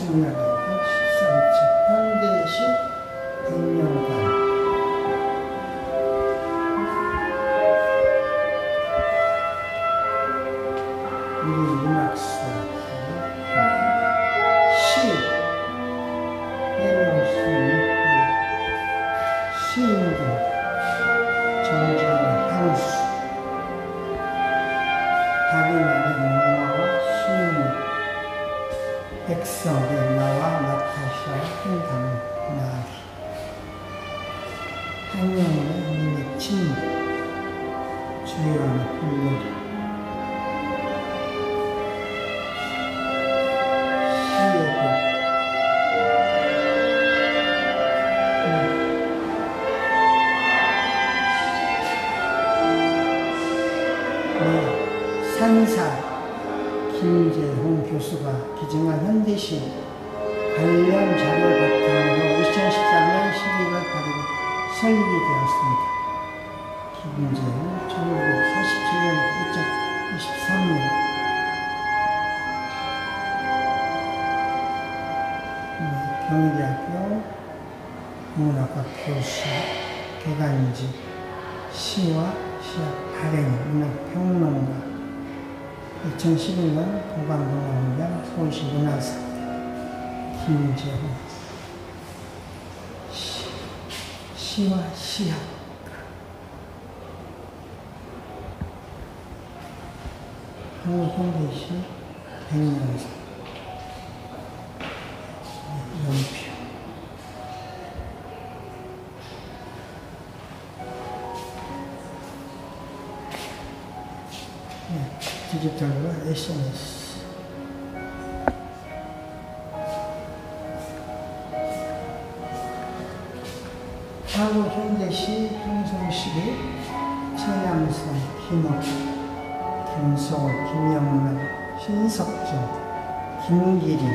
중요하다. 13층 현대식 백년관. 우리 문학사 시 해명수 시인들 정지의 향수 달이 나는 영화와 시인 백석의 나와 나타샤 한강 나리 한영의 눈의 침 주요한 훌륭 산사 김재홍 교수가 기증한 현대시 관련 자료 바탕으로 2013년 12월 8일 설립되었습니다. 김재홍 1947년 2023년 경희대학교 국문학과 교수, 개간지, 시와 시학 발행, 문학평론가 2011년 보관문화훈련 서울시 문화사 김재홍 시와 시학 한국현대시 백년사 연표 디지털과 SNS 한국 현대시 형성시대 최남선, 김옥, 김소월, 김영란, 신석준, 김기린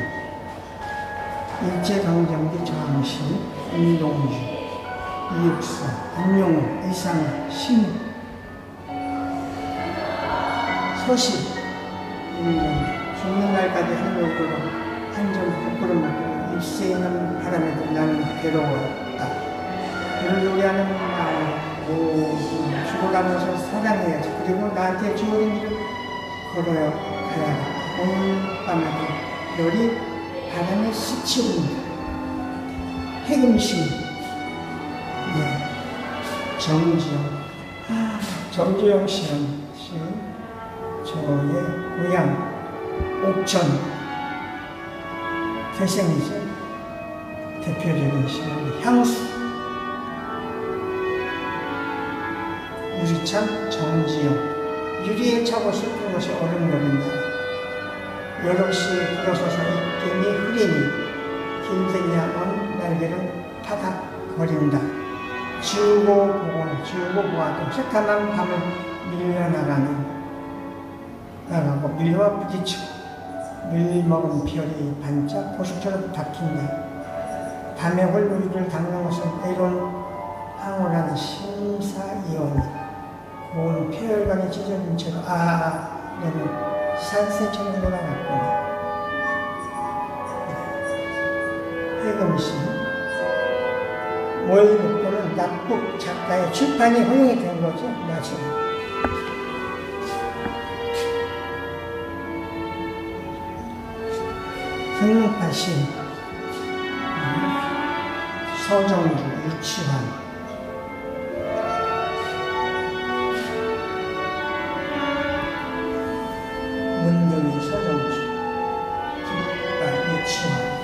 일제강점기 저항시 운동주, 이육사, 안용우, 이상학, 신우 소시 1년 죽는 날까지 한욕으로 한점 부끄러 먹고 입새는 바람에도 나는 괴로웠다. 그를 노래하는 마음 죽어가면서 사랑해야지. 그리고 나한테 주어진 길을 걸어야 가야겠다. 오늘 밤에도 별이 바람에 스치옵니다. 해금시 정주영 시인 저의 고향 옥천 태생이죠. 대표적인 시인 향수 유리창 정지영 유리에 차고 슬픈 것이 어른거린다. 여럿이 불어서서 입김이 흐리니 길들이 향한 날개를 파닥거린다. 지우고 보아도 새까만 밤을 나가고 밀려와 부딪히고 밀먹은 별이 반짝 보석처럼 박힌다. 밤에 홀로리를 닦는 것은 애로운 황홀한 심사위원이 고운 폐혈관에 찢어진 채로 너는 산새처럼 돌아갔구나. 해금시 뭘 먹고는 납북 작가의 출판이 허용이 된 거죠. 나중에 성능파 시인 서정주, 유치환 문등이 서정주, 유치환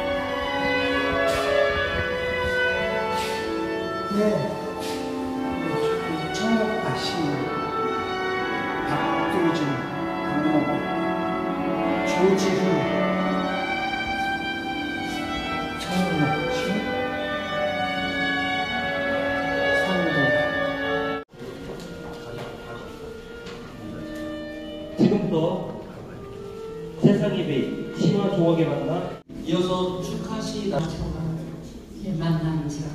청록파 시인 박두준, 박모고, 조지훈 지금부터 세상의 빛 심화 종옥의 만나 이어서 축하시 만난 점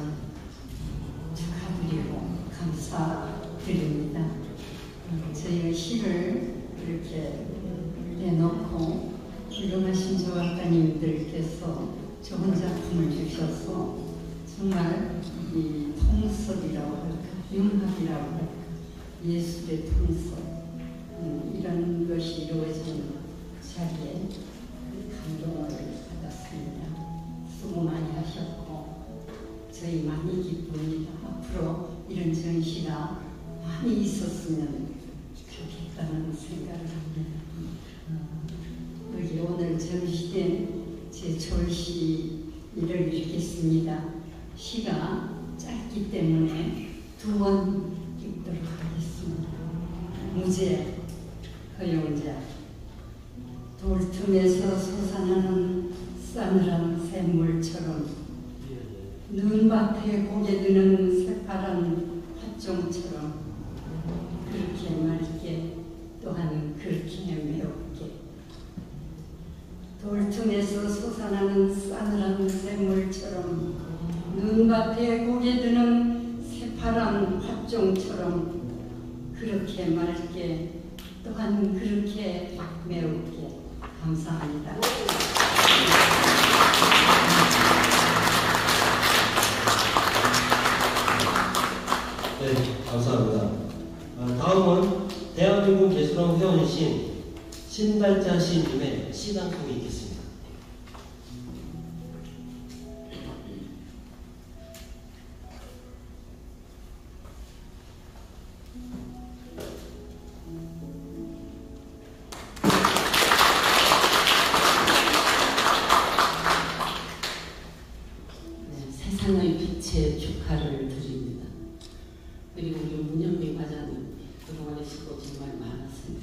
축하드리고 감사드립니다. 저희가 시를 이렇게 내놓고 훌륭하신 조합가님들께서 정말 이 통섭이라고 할까, 융합이라고 할까, 예술의 통섭, 이런 것이 이루어지는 자리에 감동을 받았습니다. 수고 많이 하셨고 저희 많이 기쁩니다. 앞으로 이런 전시가 많이 있었으면 좋겠다는 생각을 합니다. 여기 오늘 전시된 제 졸시를 읽겠습니다. 시가 짧기 때문에 2번 읽도록 하겠습니다. 무죄, 허용자. 돌틈에서 솟아나는 싸늘한 샘물처럼 눈밭에 고개 드는 새파란 팥종처럼 그렇게 맑게 또한 그렇게 매엽게 돌틈에서 솟아나는 싸늘한 샘물처럼 눈밭에 고개 드는 새파란 팥종처럼 그렇게 맑게 또한 그렇게 매엽게. 감사합니다. 네, 감사합니다. 다음은 대한민국 예술원 회원이신 신달자 시인님의 시단송이 있겠습니다. 세상의 빛에 축하를 드립니다. 그리고 우리 문현미 과장님 그동안에 수고 정말 많았습니다.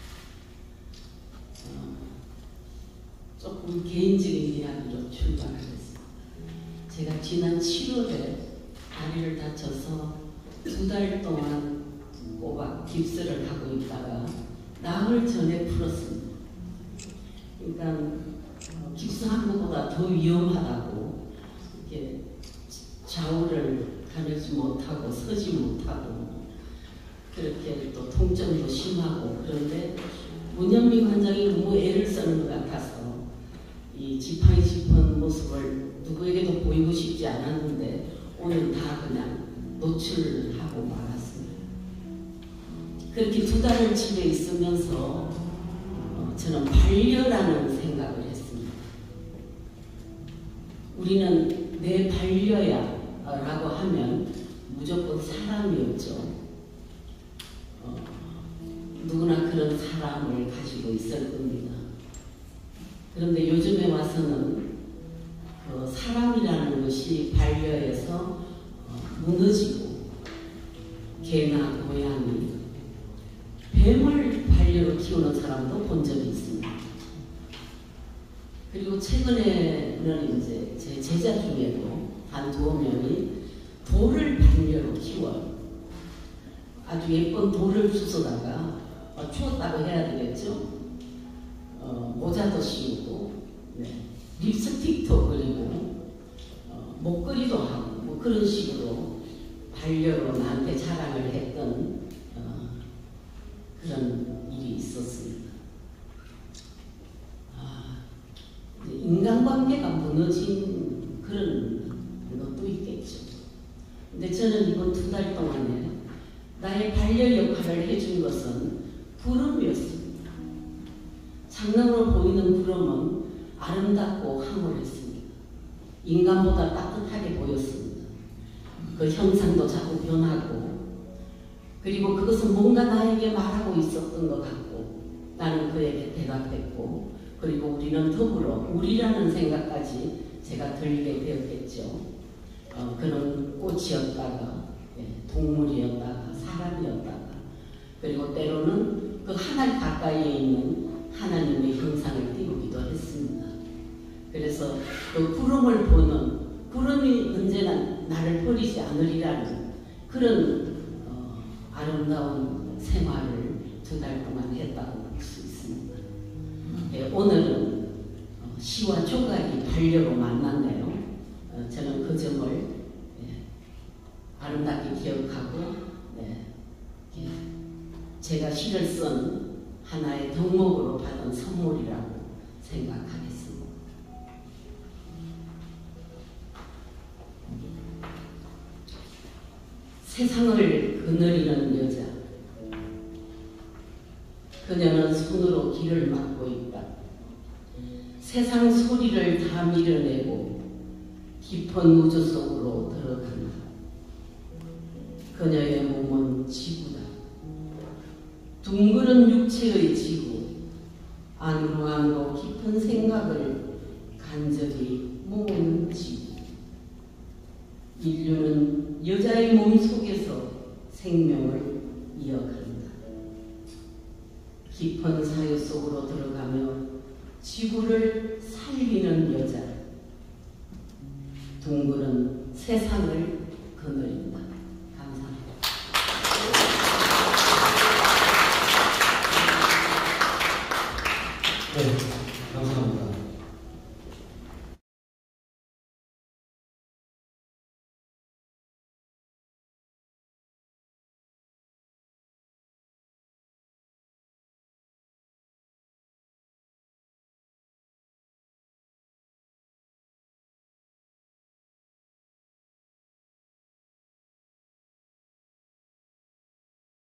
조금 개인적인 이야기로 출발하겠습니다. 제가 지난 7월에 다리를 다쳐서 2달 동안 꼬박 깁스를 하고 있다가 나흘 전에 풀었습니다. 그러니까 깁스한 것보다 더 위험하다고 이렇게 좌우를 가누지 못하고 서지 못하고 그렇게 또 통증도 심하고 그런데 문현미 관장이 너무 애를 쓰는 것 같아서 이 지팡이 짚은 모습을 누구에게도 보이고 싶지 않았는데 오늘 다 그냥 노출하고 말았습니다. 그렇게 2달을 집에 있으면서 저는 반려라는 생각을 했습니다. 우리는 내 반려야 라고 하면 무조건 사람이었죠. 누구나 그런 사람을 가지고 있을 겁니다. 그런데 요즘에 와서는 사람이라는 것이 반려에서 무너지고 개나 고양이, 뱀을 반려로 키우는 사람도 본 적이 있습니다. 그리고 최근에는 이제 제 제자 중에도 한 2명이 돌을 반려로 키워요. 아주 예쁜 돌을 주워다가 추웠다고 해야 되겠죠. 모자도 씌우고 립스틱도 그리고 목걸이도 하고 뭐 그런 식으로 반려로 나한테 자랑을 했던 그런 일이 있었습니다. 인간관계가 무너진 그런 것도 있겠죠. 근데 저는 이번 2달 동안에 나의 반려 역할을 해준 것은 구름이었습니다. 장난으로 보이는 구름은 아름답고 황홀했습니다. 인간보다 따뜻하게 보였습니다. 그 형상도 자꾸 변하고 그리고 그것은 뭔가 나에게 말하고 있었던 것 같고 나는 그에게 대답했고 그리고 우리는 더불어 우리라는 생각까지 제가 들게 되었겠죠. 그런 꽃이었다가 동물이었다가 사람이었다가 그리고 때로는 그 하늘 가까이에 있는 하나님의 형상을 띄우기도 했습니다. 그래서 그 구름을 보는 구름이 언제나 나를 버리지 않으리라는 그런 아름다운 생활을 2달 동안 했다고 볼 수 있습니다. 오늘은 시와 조각이 반려로 만났네요. 저는 그 점을 아름답게 기억하고 제가 시를 쓴 하나의 덕목으로 받은 선물이라고 생각하겠습니다. 세상을 거느리는 여자. 그녀는 손으로 길을 막고 있다. 세상 소리를 다 밀어내고 깊은 우주 속으로 들어간다. 그녀의 몸은 지구다. 둥그런 육체의 지구. 안으로 깊은 생각을 간절히 모으는 지구. 인류는 여자의 몸 속에서 생명을 이어간다. 깊은 사유 속으로 들어가며 지구를 살리는 여자. 둥그런 세상을 거느린다. 감사합니다. 네, 감사합니다.